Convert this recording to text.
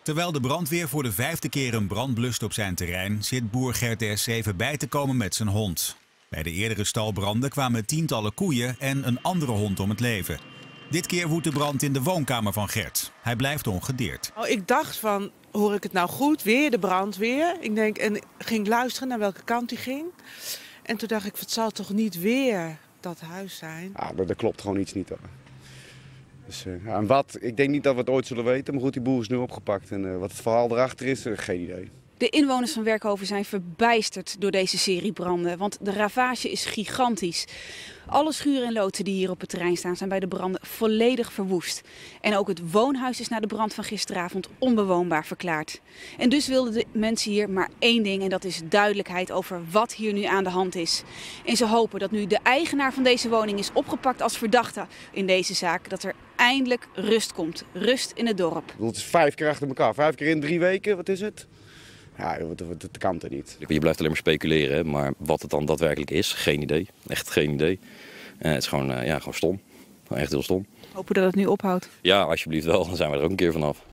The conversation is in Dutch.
Terwijl de brandweer voor de 5e keer een brand blust op zijn terrein, zit boer Gert S. even bij te komen met zijn hond. Bij de eerdere stalbranden kwamen tientallen koeien en een andere hond om het leven. Dit keer woedt de brand in de woonkamer van Gert. Hij blijft ongedeerd. Ik dacht van, hoor ik het nou goed? Weer de brandweer. En ging luisteren naar welke kant die ging. En toen dacht ik, het zal toch niet weer dat huis zijn? Ja, dat klopt gewoon iets niet hoor. Dus, en wat? Ik denk niet dat we het ooit zullen weten. Maar goed, die boer is nu opgepakt. En wat het verhaal erachter is, geen idee. De inwoners van Werkhoven zijn verbijsterd door deze serie branden, want de ravage is gigantisch. Alle schuren en loodsen die hier op het terrein staan zijn bij de branden volledig verwoest. En ook het woonhuis is na de brand van gisteravond onbewoonbaar verklaard. En dus wilden de mensen hier maar één ding en dat is duidelijkheid over wat hier nu aan de hand is. En ze hopen dat nu de eigenaar van deze woning is opgepakt als verdachte in deze zaak, dat er eindelijk rust komt. Rust in het dorp. Het is 5 keer achter elkaar, 5 keer in 3 weken, wat is het? Ja, dat kan er niet. Je blijft alleen maar speculeren, maar wat het dan daadwerkelijk is, geen idee. Echt geen idee. Het is gewoon stom. Gewoon echt heel stom. Hopen dat het nu ophoudt. Ja, alsjeblieft wel. Dan zijn we er ook een keer vanaf.